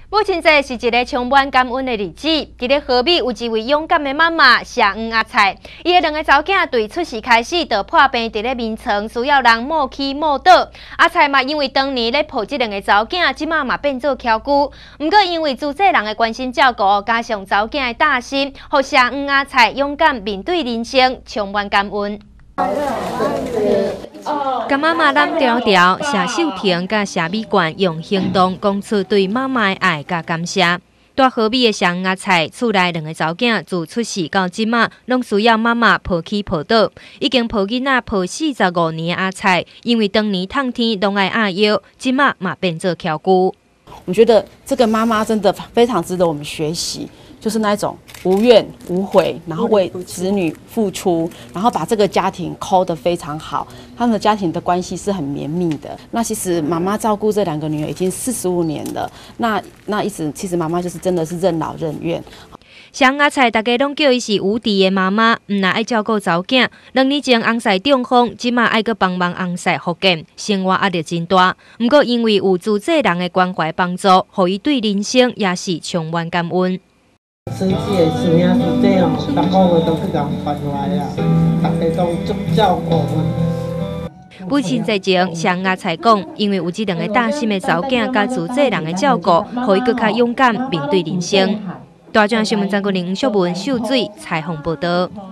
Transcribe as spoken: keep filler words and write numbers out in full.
母亲节是一个充满感恩的日子。伫咧河美有一位勇敢的妈妈谢黄阿菜，伊的两个查囝对出世开始就破病伫咧眠床，需要人摸起摸倒。阿菜嘛因为当年咧抱这两个查囝，即马嘛变做翘姑。毋过因为自这人的关心照顾，加上查囝的大心，互谢黄阿菜勇敢面对人生，充满感恩。 甲妈妈揽条条，谢秀婷甲谢美冠用行动讲出对妈妈的爱甲感谢。大河美的谢阿菜，厝内两个查囝自出世到即马，拢需要妈妈抱起抱倒。已经抱囡仔抱四十五年的阿菜，因为当年烫天拢爱压腰，即马嘛变做翘姑。 我觉得这个妈妈真的非常值得我们学习。 就是那种无怨无悔，然后为子女付出，然后把这个家庭抠得非常好，他们的家庭的关系是很绵密的。那其实妈妈照顾这两个女儿已经四十五年了，那那一直其实妈妈就是真的是任劳任怨。 谢阿菜，大家拢叫伊是无敌的妈妈，毋但爱照顾查囝。两年前翁婿中风，即马爱阁帮忙翁婿复健，生活压力真大。毋过因为有自这人的关怀帮助，互伊对人生也是充满感恩。 生气的事影是这哦，逐个月都去共传来啊，大家都足照顾阮。 母亲节前，谢阿菜讲，因为有这两个大心的查囝，甲自这人的照顾，互伊更较勇敢面对人生。大庄新闻张国林、吴秀文、秀水采访报道。